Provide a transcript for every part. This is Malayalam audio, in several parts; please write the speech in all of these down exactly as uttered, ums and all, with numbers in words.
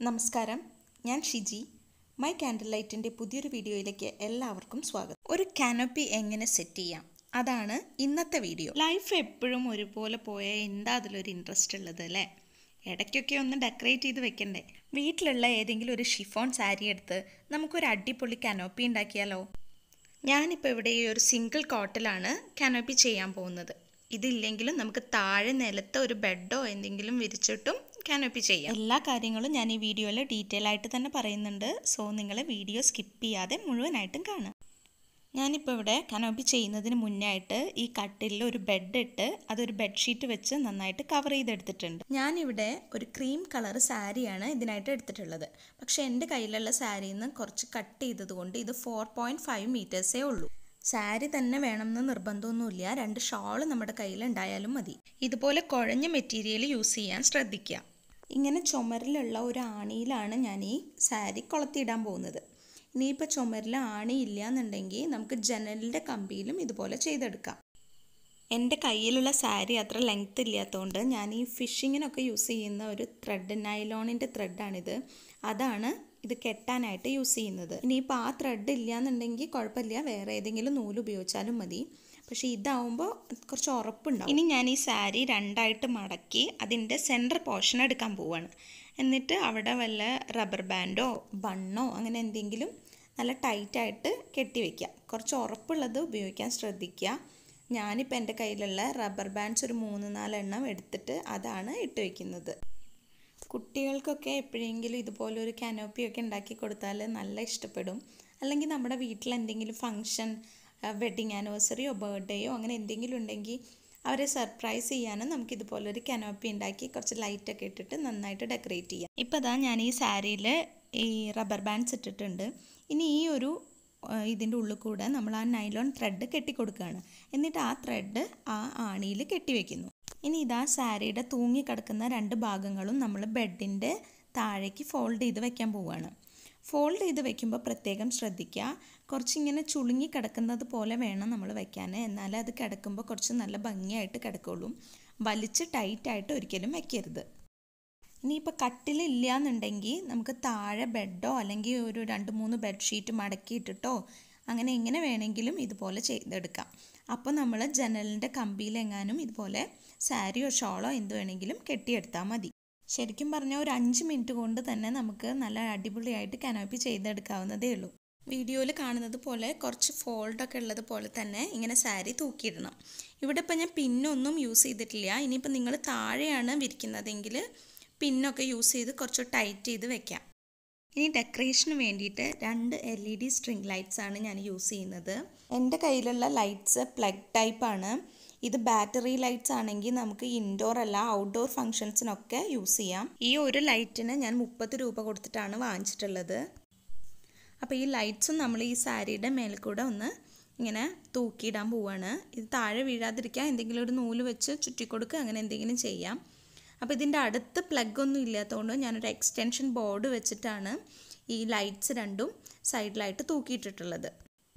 നമസ്കാരം, ഞാൻ ഷിജി. മൈ കാൻഡിൽ ലൈറ്റിൻ്റെ പുതിയൊരു വീഡിയോയിലേക്ക് എല്ലാവർക്കും സ്വാഗതം. ഒരു കാനോപ്പി എങ്ങനെ സെറ്റ് ചെയ്യാം, അതാണ് ഇന്നത്തെ വീഡിയോ. ലൈഫ് എപ്പോഴും ഒരുപോലെ പോയാൽ എന്താ അതിലൊരു ഇൻട്രസ്റ്റ് ഉള്ളത് അല്ലേ? ഇടയ്ക്കൊക്കെ ഒന്ന് ഡെക്കറേറ്റ് ചെയ്ത് വെക്കണ്ടേ? വീട്ടിലുള്ള ഏതെങ്കിലും ഒരു ഷിഫോൺ സാരി എടുത്ത് നമുക്കൊരു അടിപൊളി കാനോപ്പി ഉണ്ടാക്കിയാലോ? ഞാനിപ്പോൾ ഇവിടെ ഈ ഒരു സിംഗിൾ കോട്ടിലാണ് കാനോപ്പി ചെയ്യാൻ പോകുന്നത്. ഇതില്ലെങ്കിലും നമുക്ക് താഴെ നിലത്ത് ഒരു ബെഡോ എന്തെങ്കിലും വിരിച്ചിട്ടും കാനോപ്പി ചെയ്യാം. എല്ലാ കാര്യങ്ങളും ഞാൻ ഈ വീഡിയോയിൽ ഡീറ്റെയിൽ ആയിട്ട് തന്നെ പറയുന്നുണ്ട്. സോ നിങ്ങൾ വീഡിയോ സ്കിപ്പ് ചെയ്യാതെ മുഴുവനായിട്ടും കാണാം. ഞാനിപ്പോൾ ഇവിടെ കാനോപ്പി ചെയ്യുന്നതിന് മുന്നേ ആയിട്ട് ഈ കട്ടിലിൽ ഒരു ബെഡ് ഇട്ട് അതൊരു ബെഡ്ഷീറ്റ് വെച്ച് നന്നായിട്ട് കവർ ചെയ്തെടുത്തിട്ടുണ്ട്. ഞാനിവിടെ ഒരു ക്രീം കളർ സാരിയാണ് ഇതിനായിട്ട് എടുത്തിട്ടുള്ളത്. പക്ഷേ എൻ്റെ കയ്യിലുള്ള സാരിയിൽ നിന്ന് കുറച്ച് കട്ട് ചെയ്തത് കൊണ്ട് ഇത് ഫോർ പോയിൻറ്റ് ഫൈവ് മീറ്റേഴ്സേ ഉള്ളൂ. സാരി തന്നെ വേണമെന്ന് നിർബന്ധമൊന്നുമില്ല, രണ്ട് ഷോൾ നമ്മുടെ കയ്യിൽ ഉണ്ടായാലും മതി. ഇതുപോലെ കുഴഞ്ഞ മെറ്റീരിയൽ യൂസ് ചെയ്യാൻ ശ്രദ്ധിക്കുക. ഇങ്ങനെ ചുമരിലുള്ള ഒരു ആണിയിലാണ് ഞാൻ ഈ സാരി കൊളുത്തിയിടാൻ പോകുന്നത്. ഇനിയിപ്പോൾ ചുമരിൽ ആണി ഇല്ല എന്നുണ്ടെങ്കിൽ നമുക്ക് ജനലിൻ്റെ കമ്പിയിലും ഇതുപോലെ ചെയ്തെടുക്കാം. എൻ്റെ കയ്യിലുള്ള സാരി അത്ര ലെങ്ത് ഇല്ലാത്തതുകൊണ്ട് ഞാൻ ഈ ഫിഷിങ്ങിനൊക്കെ യൂസ് ചെയ്യുന്ന ഒരു ത്രെഡ്, നൈലോണിൻ്റെ ത്രെഡാണിത്. അതാണ് ഇത് കെട്ടാനായിട്ട് യൂസ് ചെയ്യുന്നത്. ഇനിയിപ്പോൾ ആ ത്രെഡ് ഇല്ല എന്നുണ്ടെങ്കിൽ കുഴപ്പമില്ല, വേറെ ഏതെങ്കിലും നൂല് ഉപയോഗിച്ചാലും മതി. പക്ഷേ ഇതാവുമ്പോൾ കുറച്ച് ഉറപ്പുണ്ടാവും. ഇനി ഞാൻ ഈ സാരി രണ്ടായിട്ട് മടക്കി അതിൻ്റെ സെൻറ്റർ പോർഷൻ എടുക്കാൻ പോവുകയാണ്. എന്നിട്ട് അവിടെ വല്ല റബ്ബർ ബാൻഡോ ബണ്ണോ അങ്ങനെ എന്തെങ്കിലും നല്ല ടൈറ്റായിട്ട് കെട്ടി വയ്ക്കുക. കുറച്ച് ഉറപ്പുള്ളത് ഉപയോഗിക്കാൻ ശ്രദ്ധിക്കുക. ഞാനിപ്പോൾ എൻ്റെ കയ്യിലുള്ള റബ്ബർ ബാൻഡ്സ് ഒരു മൂന്ന് നാലെണ്ണം എടുത്തിട്ട് അതാണ് ഇട്ട് വയ്ക്കുന്നത്. കുട്ടികൾക്കൊക്കെ എപ്പോഴെങ്കിലും ഇതുപോലൊരു കാനോപ്പിയൊക്കെ ഉണ്ടാക്കി കൊടുത്താൽ നല്ല ഇഷ്ടപ്പെടും. അല്ലെങ്കിൽ നമ്മുടെ വീട്ടിൽ എന്തെങ്കിലും ഫങ്ഷൻ, വെഡ്ഡിങ് ആനിവേഴ്സറിയോ ബർത്ത്ഡേയോ അങ്ങനെ എന്തെങ്കിലും ഉണ്ടെങ്കിൽ അവരെ സർപ്രൈസ് ചെയ്യാനും നമുക്കിതുപോലൊരു കാനോപ്പി ഉണ്ടാക്കി കുറച്ച് ലൈറ്റൊക്കെ ഇട്ടിട്ട് നന്നായിട്ട് ഡെക്കറേറ്റ് ചെയ്യാം. ഇപ്പോൾ അതാ ഞാൻ ഈ സാരിയിൽ ഈ റബ്ബർ ബാൻഡ്സ് ഇട്ടിട്ടുണ്ട്. ഇനി ഈ ഒരു ഇതിൻ്റെ ഉള്ളിൽ കൂടെ നമ്മൾ ആ നൈലോൺ ത്രെഡ് കെട്ടിക്കൊടുക്കുകയാണ്. എന്നിട്ട് ആ ത്രെഡ് ആ ആണിയിൽ കെട്ടിവെക്കുന്നു. ഇനി ഇതാ സാരിയുടെ തൂങ്ങിക്കിടക്കുന്ന രണ്ട് ഭാഗങ്ങളും നമ്മൾ ബെഡിൻ്റെ താഴേക്ക് ഫോൾഡ് ചെയ്ത് വെക്കാൻ പോവുകയാണ്. ഫോൾഡ് ചെയ്ത് വെക്കുമ്പോൾ പ്രത്യേകം ശ്രദ്ധിക്കുക, കുറച്ചിങ്ങനെ ചുളുങ്ങി കിടക്കുന്നത് പോലെ വേണം നമ്മൾ വെക്കാൻ. എന്നാലേ അത് കിടക്കുമ്പോൾ കുറച്ച് നല്ല ഭംഗിയായിട്ട് കിടക്കുള്ളൂ. വലിച്ച് ടൈറ്റായിട്ട് ഒരിക്കലും വെക്കരുത്. ഇനിയിപ്പോൾ കട്ടിലില്ല എന്നുണ്ടെങ്കിൽ നമുക്ക് താഴെ ബെഡോ അല്ലെങ്കിൽ ഒരു രണ്ട് മൂന്ന് ബെഡ്ഷീറ്റ് മടക്കിയിട്ടിട്ടോ അങ്ങനെ എങ്ങനെ വേണമെങ്കിലും ഇതുപോലെ ചെയ്തെടുക്കാം. അപ്പോൾ നമ്മൾ ജനലിൻ്റെ കമ്പിയിലെങ്ങാനും ഇതുപോലെ സാരിയോ ഷോളോ എന്ത് വേണമെങ്കിലും കെട്ടിയെടുത്താൽ മതി. ശരിക്കും പറഞ്ഞാൽ ഒരു അഞ്ച് മിനിറ്റ് കൊണ്ട് തന്നെ നമുക്ക് നല്ല അടിപൊളിയായിട്ട് കാനോപ്പി ചെയ്തെടുക്കാവുന്നതേ ഉള്ളൂ. വീഡിയോയിൽ കാണുന്നത് പോലെ കുറച്ച് ഫോൾഡൊക്കെ ഉള്ളത് പോലെ തന്നെ ഇങ്ങനെ സാരി തൂക്കിയിടണം. ഇവിടെ ഇപ്പം ഞാൻ പിന്നൊന്നും യൂസ് ചെയ്തിട്ടില്ല. ഇനിയിപ്പോൾ നിങ്ങൾ താഴെയാണ് വിരിക്കുന്നതെങ്കിൽ പിന്നൊക്കെ യൂസ് ചെയ്ത് കുറച്ച് ടൈറ്റ് ചെയ്ത് വെക്കാം. ഇനി ഡെക്കറേഷന് വേണ്ടിയിട്ട് രണ്ട് L E D string lights ആണ് ഞാൻ യൂസ് ചെയ്യുന്നത്. എൻ്റെ കയ്യിലുള്ള ലൈറ്റ്സ് പ്ലഗ് ടൈപ്പാണ്. ഇത് ബാറ്ററി ലൈറ്റ്സ് ആണെങ്കിൽ നമുക്ക് ഇൻഡോർ അല്ല ഔട്ട്ഡോർ ഫങ്ഷൻസിനൊക്കെ യൂസ് ചെയ്യാം. ഈ ഒരു ലൈറ്റിന് ഞാൻ മുപ്പത് രൂപ കൊടുത്തിട്ടാണ് വാങ്ങിച്ചിട്ടുള്ളത്. അപ്പോൾ ഈ ലൈറ്റ്സും നമ്മൾ ഈ സാരിയുടെ മേലെ കൂടെ ഒന്ന് ഇങ്ങനെ തൂക്കിയിടാൻ പോവുകയാണ്. ഇത് താഴെ വീഴാതിരിക്കാൻ എന്തെങ്കിലും ഒരു നൂല് വെച്ച് ചുറ്റിക്കൊടുക്കുക, അങ്ങനെ എന്തെങ്കിലും ചെയ്യാം. അപ്പോൾ ഇതിൻ്റെ അടുത്ത് പ്ലഗ് ഒന്നും ഇല്ലാത്തതുകൊണ്ട് ഞാനൊരു എക്സ്റ്റൻഷൻ ബോർഡ് വെച്ചിട്ടാണ് ഈ ലൈറ്റ്സ് രണ്ടും സൈഡിലായിട്ട് തൂക്കിയിട്ടിട്ടുള്ളത്.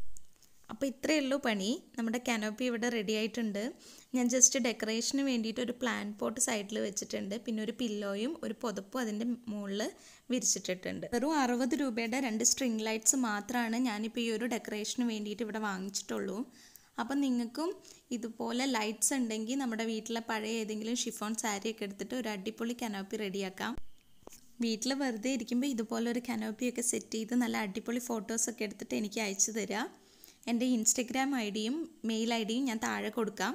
അപ്പോൾ ഇത്രയേ ഉള്ളൂ പണി. നമ്മുടെ കാനോപ്പി ഇവിടെ റെഡി ആയിട്ടുണ്ട്. ഞാൻ ജസ്റ്റ് ഡെക്കറേഷന് വേണ്ടിയിട്ട് ഒരു പ്ലാന്റ് പോട്ട് സൈഡിൽ വെച്ചിട്ടുണ്ട്. പിന്നെ ഒരു പില്ലോയും ഒരു പുതപ്പും അതിൻ്റെ മുകളിൽ വിരിച്ചിട്ടിട്ടുണ്ട്. വെറും അറുപത് രൂപയുടെ രണ്ട് സ്ട്രിങ് ലൈറ്റ്സ് മാത്രമാണ് ഞാനിപ്പോൾ ഈ ഒരു ഡെക്കറേഷന് വേണ്ടിയിട്ട് ഇവിടെ വാങ്ങിച്ചിട്ടുള്ളൂ. അപ്പം നിങ്ങൾക്കും ഇതുപോലെ ലൈറ്റ്സ് ഉണ്ടെങ്കിൽ നമ്മുടെ വീട്ടിലെ പഴയ ഏതെങ്കിലും ഷിഫോൺ സാരിയൊക്കെ എടുത്തിട്ട് ഒരു അടിപൊളി കാനോപ്പി റെഡിയാക്കാം. വീട്ടിൽ വെറുതെ ഇരിക്കുമ്പോൾ ഇതുപോലെ ഒരു കാനോപ്പിയൊക്കെ സെറ്റ് ചെയ്ത് നല്ല അടിപൊളി ഫോട്ടോസൊക്കെ എടുത്തിട്ട് എനിക്ക് അയച്ചു തരിക. എൻ്റെ ഇൻസ്റ്റഗ്രാം ഐ ഡിയും മെയിൽ ഐ ഡിയും ഞാൻ താഴെ കൊടുക്കാം.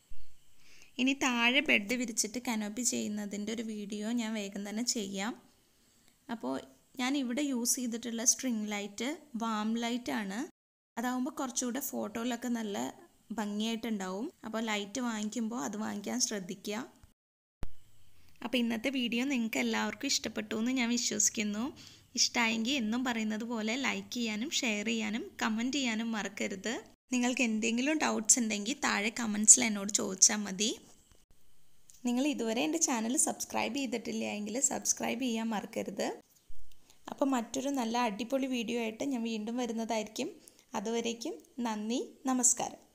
ഇനി താഴെ ബെഡ് വിരിച്ചിട്ട് കാനോപ്പി ചെയ്യുന്നതിൻ്റെ ഒരു വീഡിയോ ഞാൻ വേഗം തന്നെ ചെയ്യാം. അപ്പോൾ ഞാൻ ഇവിടെ യൂസ് ചെയ്തിട്ടുള്ള സ്ട്രിങ് ലൈറ്റ് വാം ലൈറ്റ് ആണ്. അതാവുമ്പോൾ കുറച്ചുകൂടെ ഫോട്ടോയിലൊക്കെ നല്ല ഭംഗിയായിട്ടുണ്ടാവും. അപ്പോൾ ലൈറ്റ് വാങ്ങിക്കുമ്പോൾ അത് വാങ്ങിക്കാൻ ശ്രദ്ധിക്കുക. അപ്പോൾ ഇന്നത്തെ വീഡിയോ നിങ്ങൾക്ക് എല്ലാവർക്കും ഇഷ്ടപ്പെട്ടു എന്ന് ഞാൻ വിശ്വസിക്കുന്നു. ഇഷ്ടമായെങ്കിൽ എന്നും പറയുന്നത് പോലെ ലൈക്ക് ചെയ്യാനും ഷെയർ ചെയ്യാനും കമൻറ്റ് ചെയ്യാനും മറക്കരുത്. നിങ്ങൾക്ക് എന്തെങ്കിലും ഡൗട്ട്സ് ഉണ്ടെങ്കിൽ താഴെ കമൻസിൽ എന്നോട് ചോദിച്ചാൽ മതി. നിങ്ങൾ ഇതുവരെ എൻ്റെ ചാനൽ സബ്സ്ക്രൈബ് ചെയ്തിട്ടില്ല എങ്കിൽ സബ്സ്ക്രൈബ് ചെയ്യാൻ മറക്കരുത്. അപ്പോൾ മറ്റൊരു നല്ല അടിപൊളി വീഡിയോ ആയിട്ട് ഞാൻ വീണ്ടും വരുന്നതായിരിക്കും. അതുവരേക്കും നന്ദി, നമസ്കാരം.